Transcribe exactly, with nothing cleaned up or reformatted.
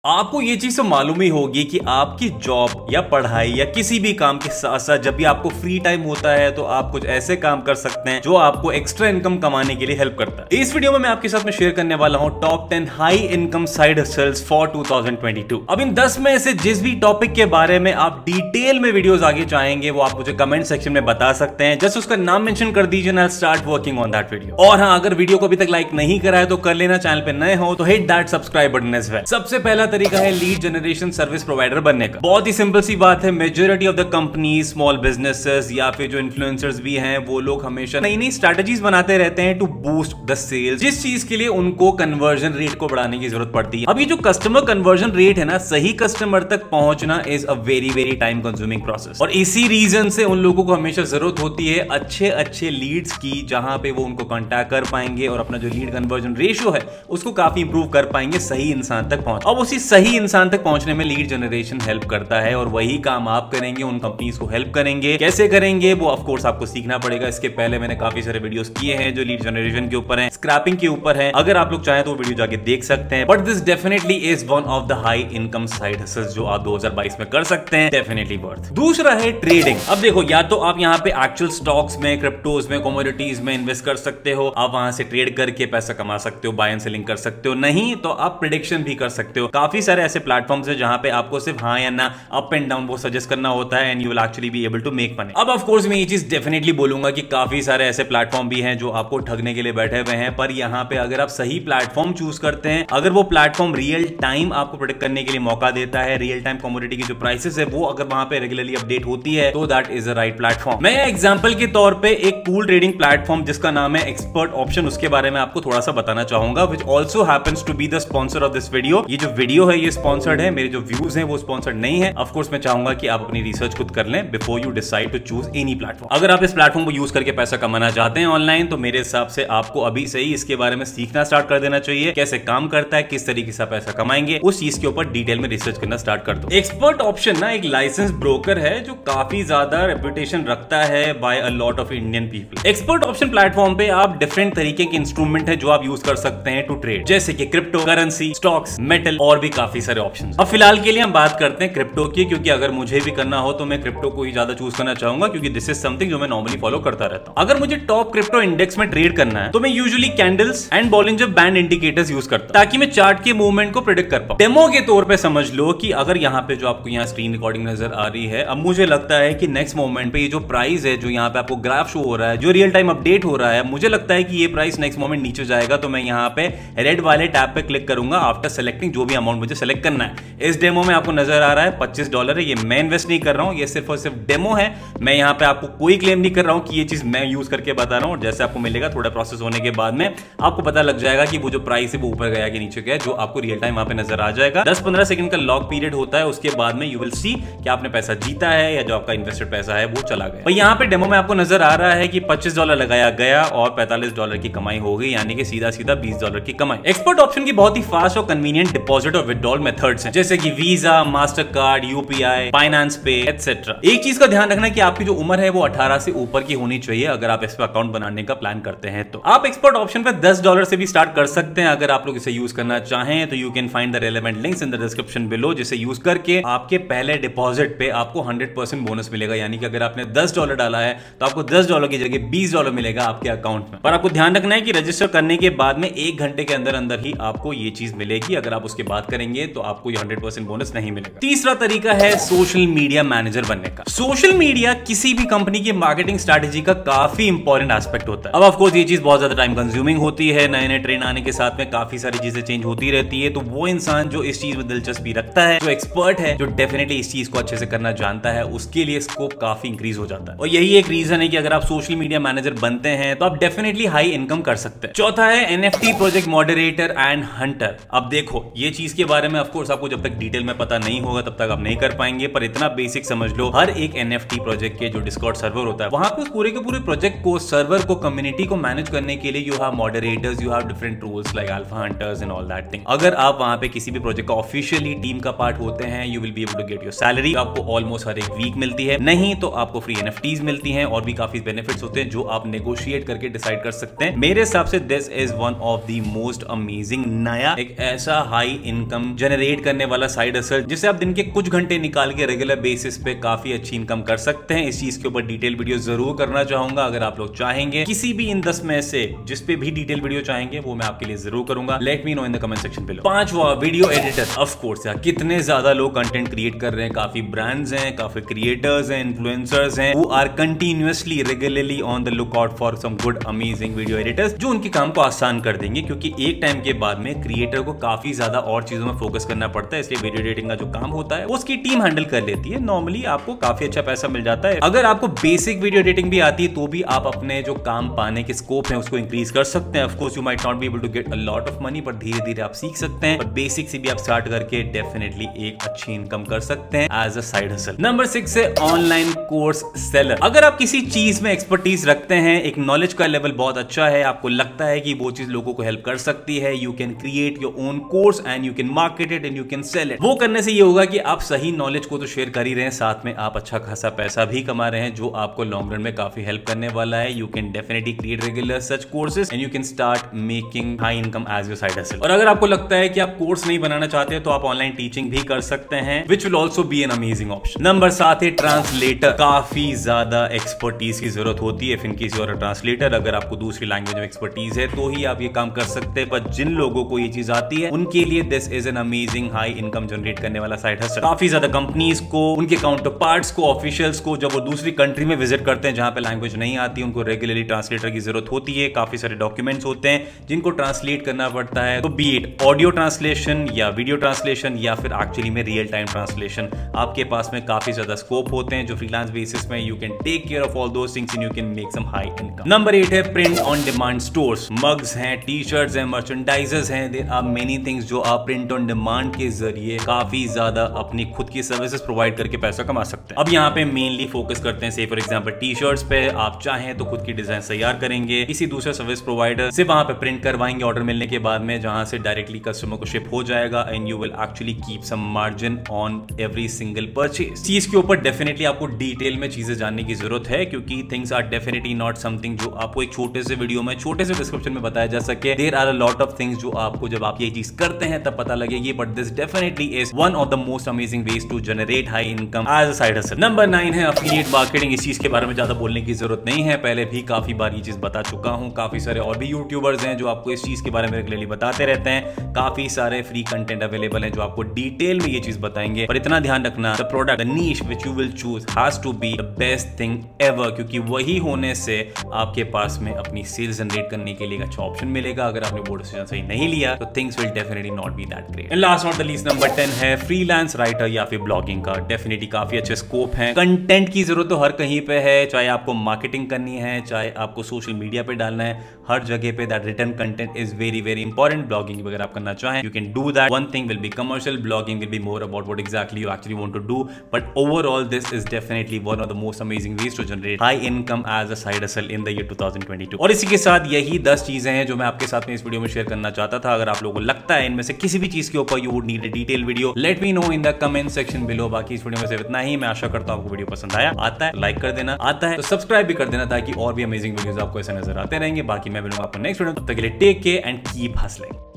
आपको ये चीज तो मालूम ही होगी कि आपकी जॉब या पढ़ाई या किसी भी काम के साथ साथ जब भी आपको फ्री टाइम होता है तो आप कुछ ऐसे काम कर सकते हैं जो आपको एक्स्ट्रा इनकम कमाने के लिए हेल्प करता है। इस वीडियो में मैं आपके साथ में शेयर करने वाला हूं top ten high income side hustles for two thousand twenty two. अब इन दस में से जिस भी टॉपिक के बारे में आप डिटेल में वीडियोस आगे चाहेंगे वो आप मुझे कमेंट सेक्शन में बता सकते हैं। जस्ट उसका नाम मेंशन कर दीजिए ना, start working on that video. और हाँ, अगर वीडियो को अभी तक लाइक नहीं करा है तो कर लेना, चैनल पे नए हो तो hit that subscribe button as well. सबसे पहला तरीका है लीड जनरेशन सर्विस प्रोवाइडर बनने का। बहुत ही सिंपल सी बात है, majority of the company, small businesses या फिर जो इन्फ्लुएंसर्स भी हैं वो लोग हमेशा नई नई स्ट्रेटजीज बनाते रहते हैं टू बूस्ट द सेल्स, जिस चीज के लिए उनको कन्वर्जन रेट को बढ़ाने की जरूरत पड़ती है। अभी जो कस्टमर कन्वर्जन रेट है ना, सही कस्टमर तक पहुंचना is a very very time consuming process. और इसी रीजन से उन लोगों को हमेशा जरूरत होती है अच्छे अच्छे लीड्स की, जहां पे वो उनको कॉन्टैक्ट कर पाएंगे और अपना जो लीड कन्वर्जन रेशियो है उसको काफी इंप्रूव कर पाएंगे सही इंसान तक पहुंच। अब उसी सही इंसान तक पहुंचने में लीड जनरेशन हेल्प करता है और वही काम आप करेंगे, उन कंपनीज को हेल्प करेंगे। कैसे करेंगे वो ऑफ कोर्स आपको सीखना पड़ेगा। इसके पहले मैंने काफी सारे वीडियोस किए हैं जो लीड जनरेशन के ऊपर हैं, स्क्रैपिंग के ऊपर है। अगर आप लोग चाहें तो वो वीडियो जाके देख सकते हैं। But this definitely is one of the high income side hustles जो आप दो हज़ार बाईस में कर सकते हैं, डेफिनेटली वर्थ। दूसरा है ट्रेडिंग। अब देखो, या तो आप यहाँ पे एक्चुअल स्टॉक्स में, क्रिप्टोज में, कमोडिटीज में इन्वेस्ट कर सकते हो, आप वहां से ट्रेड करके पैसा कमा सकते हो, बाय एंड सेलिंग कर सकते हो। नहीं तो आप प्रेडिक्शन भी कर सकते हो। काफी सारे ऐसे प्लेटफॉर्म्स है जहां पे आपको सिर्फ हाँ या ना, अप एंड डाउन वो सजेस्ट करना होता है and you will actually be able to make money. अब ऑफ कोर्स मैं ये चीज डेफिनेटली बोलूंगा कि काफी सारे ऐसे प्लेटफॉर्म भी हैं जो आपको ठगने के लिए बैठे हुए हैं, पर यहाँ पे अगर आप सही प्लेटफॉर्म चूज करते हैं, अगर वो प्लेटफॉर्म रियल टाइम आपको प्रेडिक्ट करने के लिए मौका देता है, रियल टाइम कमोडिटी की जो प्राइसेस है वो अगर वहां पे रेगुलरली अपडेट होती है, तो that is the right platform. मैं एग्जांपल के तौर पे एक पूल ट्रेडिंग प्लेटफॉर्म जिसका नाम है एक्सपर्ट ऑप्शन, उसके बारे में आपको थोड़ा सा बताना चाहूंगा, which also happens to be the sponsor of this video. ये जो वीडियो है ये स्पॉन्सर्ड है, मेरे जो व्यूज हैं वो स्पॉन्सर्ड नहीं है। ऑफ कोर्स मैं चाहूंगा कि आप अपनी रिसर्च खुद कर लें before you decide to choose any platform. अगर आप इस प्लेटफॉर्म को यूज करके पैसा कमाना चाहते हैं ऑनलाइन, तो मेरे हिसाब से आपको अभी से ही इसके बारे में सीखना स्टार्ट कर देना चाहिए। कैसे काम करता है, किस तरीके से पैसा कमाएंगे, उस चीज के ऊपर डिटेल में रिसर्च करना स्टार्ट कर दो। एक्सपर्ट ऑप्शन ना एक लाइसेंस ब्रोकर है जो काफी ज्यादा रेपुटेशन रखता है by a lot of Indian people. Expert option platform पे आप डिफरेंट तरीके के इंस्ट्रूमेंट है जो आप यूज कर सकते हैं टू ट्रेड, जैसे कि क्रिप्टो करेंसी, स्टॉक्स, मेटल और भी काफी सारे ऑप्शंस। अब फिलहाल के लिए हम बात करते हैं क्रिप्टो की, क्योंकि अगर मुझे भी करना हो तो मैं क्रिप्टो को ही ज्यादा चूज करना चाहूंगा, क्योंकि दिस इज समथिंग जो मैं नॉर्मली फॉलो करता रहता हूं। अगर मुझे टॉप क्रिप्टो इंडेक्स में ट्रेड करना है तो मैं usually candles and Bollinger band indicators use करता हूं, ताकि मैं चार्ट के मूवमेंट को प्रेडिक्ट कर पाऊं। डेमो के तौर पे समझ लो कि अगर यहाँ पे जो आपको यहाँ स्क्रीन रिकॉर्डिंग नजर आ रही है, अब मुझे लगता है कि नेक्स्ट मोमेंट पे ये जो प्राइस है, जो यहाँ पे आपको ग्राफ शो हो रहा है, जो रियल टाइम अपडेट हो रहा है, मुझे लगता है कि ये प्राइस नेक्स्ट मोमेंट नीचे जाएगा, तो मैं यहाँ पे रेड वाले टैब पे क्लिक करूंगा आफ्टर सेलेक्टिंग जो भी अमाउंट मुझे सेलेक्ट करना है। इस डेमो में आपको नजर आ रहा है पच्चीस डॉलर है, ये मैं इन्वेस्ट नहीं कर रहा हूं, ये सिर्फ और सिर्फ डेमो है। मैं यहाँ पे आपको कोई क्लेम नहीं कर रहा हूं कि ये चीज मैं यूज करके बता रहा हूं। और जैसे आपको मिलेगा थोड़ा प्रोसेस होने के बाद में आपको पता लग जाएगा कि वो जो प्राइस है वो ऊपर गया कि नीचे गया, जो आपको रियल टाइम वहां पे नजर आ जाएगा। दस पंद्रह सेकंड का लॉक पीरियड होता है, उसके बाद में यू विल सी कि आपने पैसा जीता है या जो आपका इन्वेस्टेड पैसा है वो चला गया। यहाँ पे डेमो में आपको नजर आ रहा है कि पच्चीस डॉलर लगाया गया और पैंतालीस डॉलर की कमाई हो गई, यानी कि सीधा सीधा बीस डॉलर की कमाई। एक्सपर्ट ऑप्शन की बहुत ही फास्ट और कन्वीनियंट डिपॉजिट और विड्रॉल मेथड्स हैं, जैसे कि Visa, master card, UPI, finance pay etcetera. एक चीज का ध्यान रखना कि आपकी जो उम्र है वो अठारह से ऊपर की होनी चाहिए अगर आप इस पर अकाउंट बनाने का प्लान करते हैं। तो आप एक्सपर्ट ऑप्शन पे दस डॉलर से भी स्टार्ट कर सकते हैं। अगर आप लोग इसे यूज करना चाहें तो you can find the relevant links in the description below, जिसे यूज करके आपके पहले डिपॉजिट पे आपको हंड्रेड परसेंट बोनस मिलेगा। यानी कि अगर आपने दस डॉलर डाला है तो आपको दस डॉलर की जगह बीस डॉलर मिलेगा आपके अकाउंट में। पर आपको ध्यान रखना है कि रजिस्टर करने के बाद में एक घंटे के अंदर अंदर ही आपको ये चीज मिलेगी। अगर आप उसके बाद करेंगे तो आपको ये हंड्रेड परसेंट बोनस नहीं मिलेगा। तीसरा तरीका है सोशल मीडिया मैनेजर बनने का। सोशल मीडिया किसी भी कंपनी की मार्केटिंग स्ट्रेटेजी का काफी इंपॉर्टेंट एस्पेक्ट होता है। अब ऑफ कोर्स ये चीज बहुत ज्यादा टाइम कंज्यूमिंग होती है, नए नए ट्रेंड आने के साथ में काफी सारी चीजें चेंज होती रहती है। तो वो इंसान जो इस चीज में दिलचस्पी रखता है, जो एक्सपर्ट है, जो डेफिनेटली इस चीज को अच्छे से करना जानता है, उसके लिए स्कोप काफी इंक्रीज हो जाता है। और यही एक रीजन है कि अगर आप सोशल मीडिया मैनेजर बनते हैं तो आप डेफिनेटली हाई इनकम कर सकते हैं। चौथा है NFT project moderator and hunter. अब देखो, ये चीज के बारे में ऑफ कोर्स आपको जब तक डिटेल में पता नहीं होगा तब तक आप नहीं कर पाएंगे, पर इतना बेसिक समझ लो, हर एक एनएफटी प्रोजेक्ट के जो डिस्कॉर्ड सर्वर होता है, वहां पे उस पूरे के पूरे प्रोजेक्ट को, सर्वर को, कम्युनिटी को मैनेज करने के लिए you have moderators, you have different rules like alpha hunters and all that thing. अगर आप वहां पे किसी भी प्रोजेक्ट का ऑफिशियली टीम का पार्ट होते हैं, you will be able to get your salary. आपको ऑलमोस्ट हर एक वीक मिलती है, नहीं तो आपको फ्री एनएफटीज मिलती हैं और भी काफी बेनिफिट्स होते हैं जो आप नेगोशिएट करके डिसाइड कर सकते हैं। मेरे हिसाब से this is one of the most amazing नया एक ऐसा हाई इनकम इनकम जनरेट करने वाला साइड हसल जिसे आप दिन के कुछ घंटे निकाल के रेगुलर बेसिस पे काफी अच्छी इनकम कर सकते हैं। इस चीज के ऊपर डिटेल वीडियो जरूर करना चाहूंगा। अगर आप लोग चाहेंगे किसी भी इन दस में से जिस पे भी डिटेल वीडियो चाहेंगे वो मैं आपके लिए जरूर करूंगा। Let me know in the comment section below. पांचवा, वीडियो एडिटर। ऑफ कोर्स यार, कितने ज्यादा लोग कंटेंट क्रिएट कर रहे हैं, काफी ब्रांड्स हैं, काफी क्रिएटर्स हैं, इन्फ्लुएंसर्स हैं, who are continuously regularly on the look out for some good amazing video editors जो उनके काम को आसान कर देंगे, क्योंकि एक टाइम के बाद में क्रिएटर को काफी ज्यादा और चीजों में फोकस करना पड़ता है। इसलिए वीडियो एडिटिंग का जो काम होता है वो उसकी टीम हैंडल कर लेती है। नॉर्मली आपको काफी अच्छा पैसा मिल जाता है। अगर आपको बेसिक वीडियो एडिटिंग भी आती है तो भी आप अपने जो काम पाने के स्कोप है उसको इंक्रीज कर सकते हैं। Of course you might not be able to get a lot of money, but धीरे धीरे आप सीख सकते हैं। बट बेसिक से भी आप स्टार्ट करके डेफिनेटली एक अच्छी इनकम कर सकते हैं as a side hustle. Number six है ऑनलाइन कोर्स सेलर। अगर आप किसी चीज में एक्सपर्टीज रखते हैं, एक नॉलेज का लेवल बहुत अच्छा है, आपको लगता है कि वो चीज लोगों को हेल्प कर सकती है, you can create your own course and you can market it and you can sell it. वो करने से ये होगा कि आप सही नॉलेज को तो शेयर कर ही रहे हैं, साथ में आप अच्छा खासा पैसा भी कमा रहे हैं जो आपको लॉन्ग रन में काफी हेल्प करने वाला है। You can definitely create regular such courses and you can start making high income as your side hustle. और अगर आपको लगता है कि आप कोर्स नहीं बनाना चाहते तो आप ऑनलाइन टीचिंग भी कर सकते हैं, which will also be an amazing option. Number सात है ट्रांसलेटर। काफी ज्यादा एक्सपर्टीज की जरूरत होती है, in case you are a translator. अगर आपको दूसरी लैंग्वेज में एक्सपर्टीज है तो ही आप ये काम कर सकते हैं, पर जिन लोगों को ये चीज आती है उनके लिए this is an amazing high income generate करने वाला साइड हसल। काफी ज्यादा कंपनीज को, उनके काउंटर पार्ट्स को, ऑफिशियल्स को जब वो दूसरी कंट्री में विजिट करते हैं जहां पे लैंग्वेज नहीं आती, उनको रेगुलरली ट्रांसलेटर की जरूरत होती है। काफी सारे डॉक्यूमेंट्स होते हैं जिनको ट्रांसलेट करना पड़ता है, तो बी इट ऑडियो ट्रांसलेशन या वीडियो ट्रांसलेशन या फिर एक्चुअली में रियल टाइम ट्रांसलेशन, आपके पास में काफी ज्यादा स्कोप होते हैं जो फ्रीलांस बेसिस में you can take care of all those things and you can make some high income. Number eight है print on demand stores. Mugs हैं, टी शर्ट्स हैं, मर्चेंडाइजेस हैं, देयर आर मेनी थिंग्स जो आप print on demand के जरिए काफी ज्यादा अपनी खुद की सर्विसेज प्रोवाइड करके पैसा कमा सकते हैं। अब यहाँ पे मेनली फोकस करते हैं, से फॉर एग्जांपल टी शर्ट्स पे आप चाहें तो खुद की डिजाइन तैयार करेंगे, किसी दूसरे सर्विस प्रोवाइडर से वहां पे प्रिंट करवाएंगे ऑर्डर मिलने के बाद में, जहां से डायरेक्टली कस्टमर को शिप हो जाएगा and you will actually keep some margin on every single purchase. चीज के ऊपर डेफिनेटली आपको डिटेल में चीजें जानने की जरूरत है, क्योंकि things are definitely not something जो आपको एक छोटे से वीडियो में, छोटे से डिस्क्रिप्शन में बताया जा सके। There are a lot of things जो आपको जब आप ये चीज करते हैं तब पता लगेगी, but this definitely is one of the most amazing ways to generate high income as a side hustle. Number nine है एफिलिएट मार्केटिंग। इस चीज के बारे में ज्यादा बोलने की जरूरत नहीं है, पहले भी काफी बार ये चीज बता चुका हूं। काफी सारे और भी यूट्यूबर्स हैं जो आपको इस चीज के बारे में रेगुलरली बताते रहते हैं। काफी सारे फ्री कंटेंट अवेलेबल हैं जो आपको डिटेल में ये चीज बताएंगे, पर इतना ध्यान रखना, the product, the niche which you will choose has to be the best thing ever, क्योंकि वही होने से आपके पास में अपनी सेल्स जनरेट करने के लिए एक अच्छा ऑप्शन मिलेगा। अगर आपने वो डिसीजन सही नहीं लिया तो things will definitely not be that great. And last not the least, number ten है फ्रीलांस राइटर या फिर ब्लॉगिंग का। डेफिनेटली काफी अच्छे स्कोप है, कंटेंट की जरूरत तो हर कहीं पे है, चाहे आपको मार्केटिंग करनी है, चाहे आपको सोशल मीडिया पे डालना है, हर जगह पे that written content is very very important. Blogging अगर आप करना चाहें you can do that. One thing will be commercial, blogging will be more about what exactly you actually want to do, but overall this is definitely one of the most amazing ways to generate high income as a side hustle in the year two thousand twenty two. और इसी के साथ यही दस चीजें हैं जो मैं आपके साथ में इस वीडियो में शेयर करना चाहता था। अगर आप लोगों को लगता है इनमें से किसी भी चीज के ऊपर you would need a detail video, let me know in the comment section below. बाकी इस वीडियो में सिर्फ इतना ही। मैं आशा करता हूं आपको वीडियो पसंद आया। आता है लाइक कर देना, आता है तो सब्सक्राइब भी कर देना, ताकि और भी अमेजिंग वीडियोस आपको ऐसे नजर आते रहेंगे। बाकी मैं मिलूंगा आपको नेक्स्ट वीडियो, तब तक के लिए take care and keep hustling.